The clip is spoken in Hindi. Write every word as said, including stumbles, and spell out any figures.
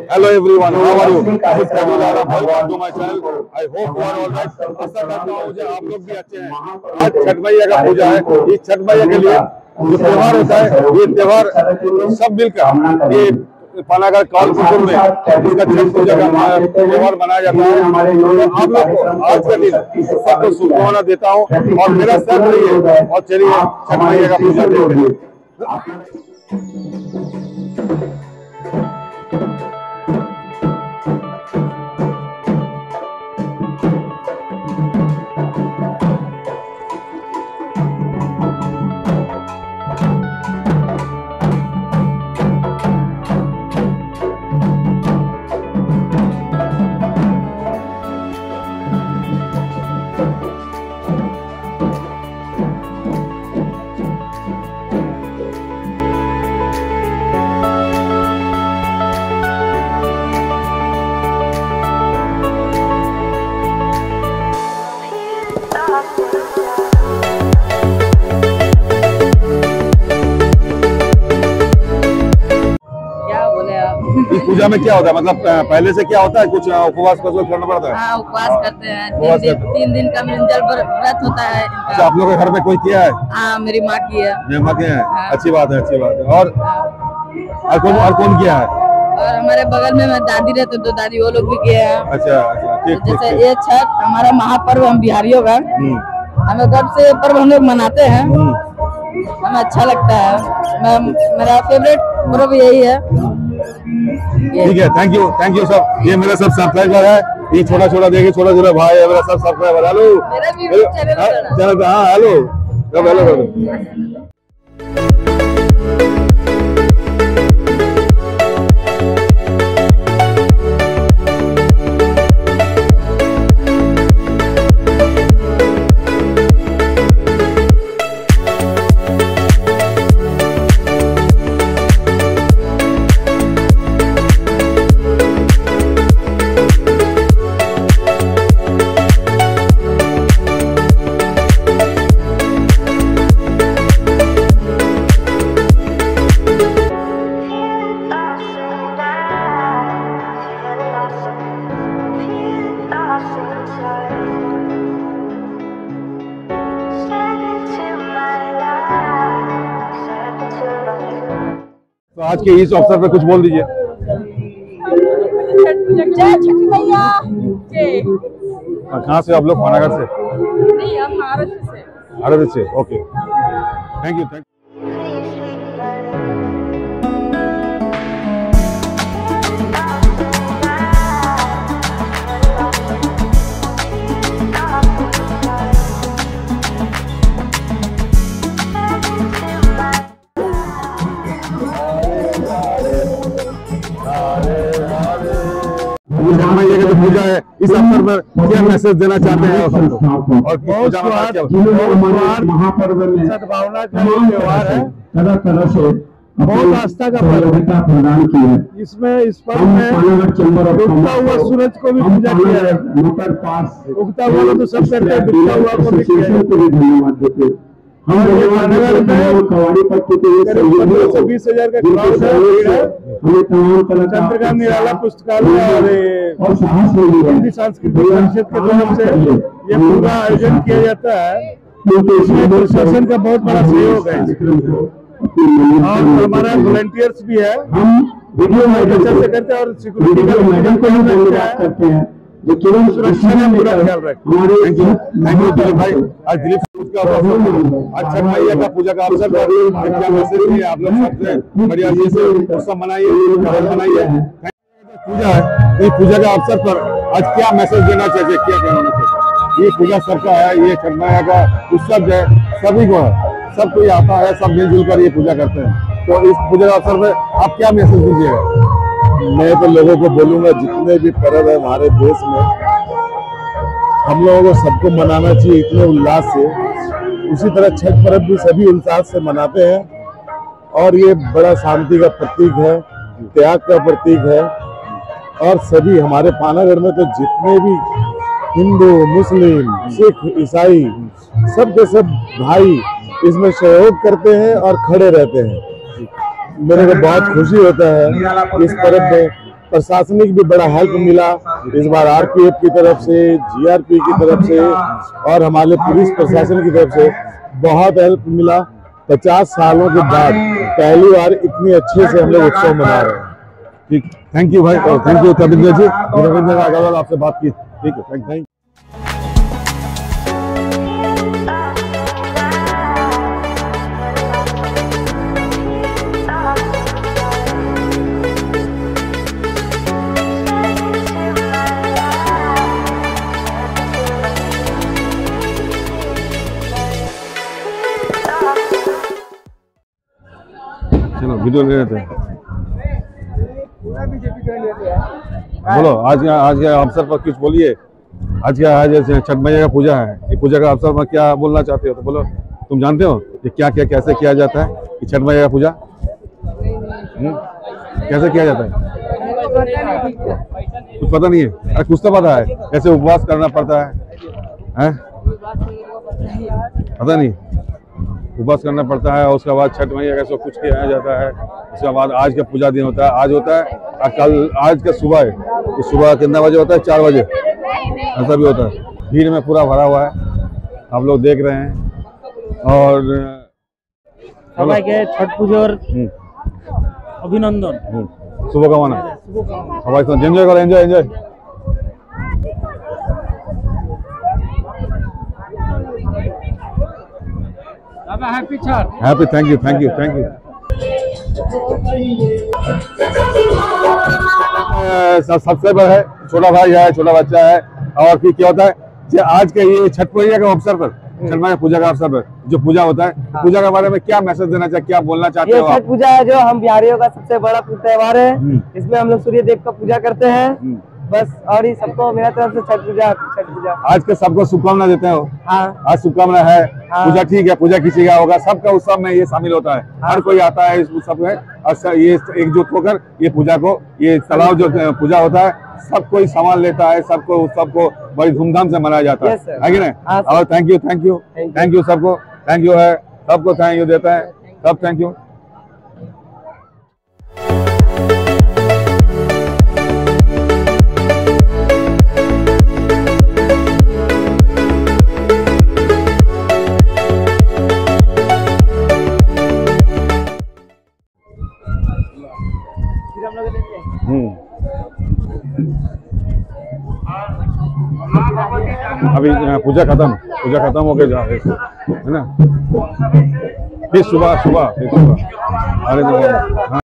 Hello everyone, how are you? This is Kabul Arab. Welcome to my channel. I hope you are all right. आशा करता हूँ मुझे आप लोग भी अच्छे हैं। आज छठ मैया का पूजा है। इस छठ मैया के लिए जो त्योहार होता है, ये त्योहार सब मिलकर ये पानागढ़ कालपुर में इसका छठ पूजा का त्योहार मनाया जाता है। तो आप लोग को आज का दिन सबको शुभकामना देता हूँ और मेरा साथ रहिए और चलिए छठ मैया का पूजा देखते हैं। इस पूजा में क्या होता है, मतलब पहले से क्या होता है, कुछ उपवास करना पड़ता है? हाँ, उपवास करते हैं। तीन दिन, तीन दिन का निर्जल व्रत होता है। अच्छा, आप लोग के घर में कोई किया है? हाँ, मेरी माँ की है। मेरी माँ की है। हाँ। अच्छी बात है, अच्छी बात है। और और कौन और कौन किया है? और हमारे बगल में दादी रहते तो दादी वो लोग भी किए हैं। अच्छा अच्छा, ठीक। जैसे ये छठ हमारा महापर्व हम बिहारियों का, हमें गर्व से पर्व हम लोग मनाते हैं, हमें अच्छा लगता है। मैं मेरा फेवरेट पर्व यही है। ठीक है, थैंक यू थैंक यू सब। ये मेरा सब सब्सक्राइबर है, ये छोटा छोटा देखिए, छोटा छोटा भाई है मेरा सब सब्सक्राइबर। हेलो चैनल, हाँ हेलो सब हेलो। तो आज के इस अवसर पे कुछ बोल दीजिए। जय छठ मैया। कहाँ से आप लोग? पानागढ़ से? नहीं, हम महाराष्ट्र से। महाराष्ट्र से, okay. Thank you thank you. तो पूजा है, इस अवसर पर क्या मैसेज देना चाहते हैं सबको? और महापर्व में सद्भावना का त्योहार है, तरह तरह से बहुत आस्था का पर्व प्रदान किया है। इसमें इस पर्व में उगता हुआ सूरज को भी पूजा किया है। मोटर पास उगता हुआ तो सब करते हैं, डूबता हुआ को भी धन्यवाद देते हैं। हम नगर में कवाड़ी पट्टी के बीस हजार का क्राउड है। हमें तमाम चंद्रका निराला पुस्तकालय और हिंदी सांस्कृतिक परिषद के तरफ से ये पूरा आयोजन किया जाता है, क्योंकि इसमें प्रशासन का बहुत बड़ा सहयोग है और हमारा वॉलंटियर्स भी है। हम वीडियो अच्छा से करते हैं और सिक्योरिटी का मैडम को भी करते हैं, जो केवल सुरक्षा में पूरा ख्याल रखते हैं। Thank you thank you Dilip भाई। आज दिलीप का आज छठ मैया का पूजा का अवसर पर क्या मैसेज है? आप लोग सबसे बढ़िया ये से उत्सव मनाइए, मनाइए। पूजा है, ये पूजा का अवसर पर आज क्या मैसेज देना चाहिए, क्या कहना चाहिए? ये पूजा सबका है, ये छठ मैया का उत्सव है, सभी को है, सब कोई आता है, सब मिलजुल कर ये पूजा करते हैं। तो इस पूजा का अवसर पर आप क्या मैसेज दीजिएगा? मैं तो लोगों को बोलूंगा, जितने भी पर्व है हमारे देश में, हम लोगों को सबको मनाना चाहिए इतने उल्लास से। उसी तरह छठ पर्व भी सभी उल्लास से मनाते हैं और ये बड़ा शांति का प्रतीक है, त्याग का प्रतीक है। और सभी हमारे पानागढ़ में तो जितने भी हिंदू, मुस्लिम, सिख, ईसाई, सब के सब भाई इसमें सहयोग करते हैं और खड़े रहते हैं। मेरे को बहुत खुशी होता है इस पर्व में प्रशासनिक भी बड़ा हेल्प मिला इस बार, आरपीएफ की तरफ से, जीआरपी की तरफ से और हमारे पुलिस प्रशासन की तरफ से बहुत हेल्प मिला। पचास सालों के बाद पहली बार इतनी अच्छे से हम लोग उत्सव मना रहे हैं। ठीक, थैंक यू भाई, थैंक यू रविंद्र जी, रविंद्र अग्रवाल आपसे बात की। ठीक है, थैंक थैंक चलो वीडियो ले लेते हैं। बोलो आज के आज के अवसर पर कुछ बोलिए। आज क्या आज जैसे छठ मैया का पूजा है, ये पूजा का अवसर पर क्या बोलना चाहते हो तो बोलो। तुम जानते हो कि क्या क्या कैसे किया जाता है कि छठ मैया का पूजा हुँ? कैसे किया जाता है? कुछ पता नहीं है? अरे कुछ तो पता है, कैसे उपवास करना पड़ता है, है? पता नहीं, उपवास करना पड़ता है और उसके बाद छठ मैया का सब कुछ किया जाता है। उसके बाद आज का पूजा दिन होता है, आज होता है और कल आज का सुबह है, ये सुबह कितना बजे होता है? चार बजे ऐसा भी होता है। भीड़ में पूरा भरा हुआ है, आप लोग देख रहे हैं। और সবাইকে ছট পুজোর অভিনন্দন, শুভকামনা সবাই এনজয় করো, enjoy enjoy. Happy Chhath, happy, thank you thank you thank you. सबसे बड़ा है, छोटा भाई है, छोटा बच्चा है। और फिर क्या होता है कि आज के ये छठ पूजा के अवसर पर, छठ मैया पूजा का अवसर पर जो पूजा होता है, पूजा के बारे में क्या मैसेज देना चाहिए, क्या बोलना चाहते ये हो छठ आप? पूजा है जो हम बिहारियों का सबसे बड़ा त्योहार है। इसमें हम लोग सूर्य देव का पूजा करते हैं बस। और ये सबको मेरा तरफ से छठ पूजा छठ पूजा आज के सबको शुभकामना देते हो। हाँ आज शुभकामना है। हाँ। पूजा ठीक है, पूजा किसी का होगा, सबका उत्सव में ये शामिल होता है। हर कोई आता है इस उत्सव में और स- ये एकजुट होकर ये पूजा को, ये तालाब जो पूजा होता है, सब कोई सामान लेता है, सबको उत्सव को बड़ी धूमधाम से मनाया जाता है, Yes, sir. है कि नहीं? हाँ, sir. और thank you thank you Thank you. Thank you सबको, थैंक यू है, सबको थैंक यू देता है, सब थैंक यू। हम्म अभी अ, पूजा खत्म पूजा खत्म हो गई जा रही है ना। फिर सुबह सुबह फिर सुबह अरे जो हाँ